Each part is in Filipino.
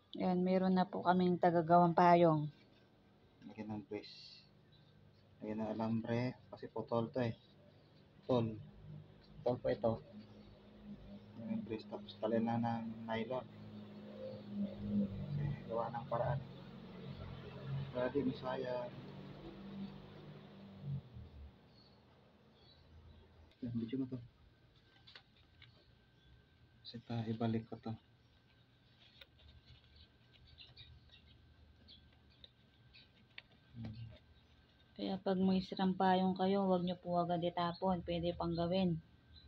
Ayan, meron na po kaming tagagawang payong. Lagyan ng brace. Lagyan ng alambre. Kasi putol to eh. Putol. Putol pa ito. Lagyan ng brace. Tapos talin na ng nylon. Kasi gawa ng paraan. Para di masayang. Yan, video mo to. Kasi ibalik ko to. Kaya pag may sirang payong kayo, huwag nyo po agad itapon. Pwede pang gawin.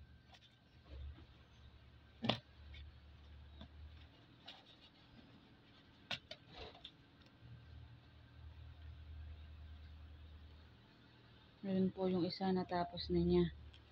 Meron po yung isa natapos na niya.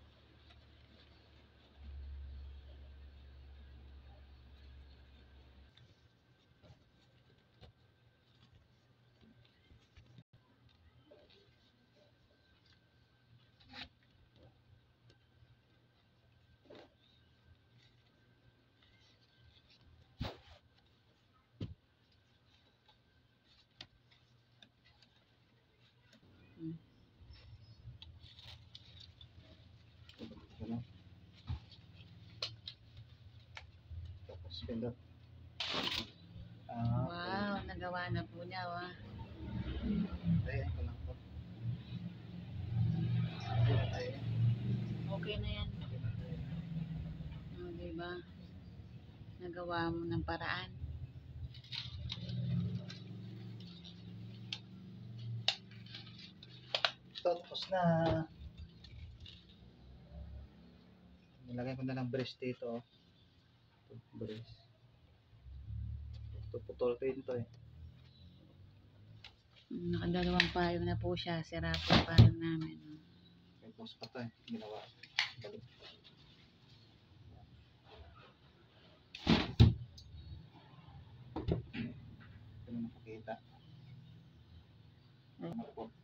Ano? Tapos pindot. Wow, nagawa na po niya. Ayan ko lang po. Okay na yan. O, diba? Nagawa mo ng paraan. Tapos na. Nilagay ko na ng brace dito. Brace. Ito putol ko yun to eh. Nakadalawang payong na po siya. Sira po yung payong namin. May post pa to eh. Ginawa. Balik. Ito na makikita.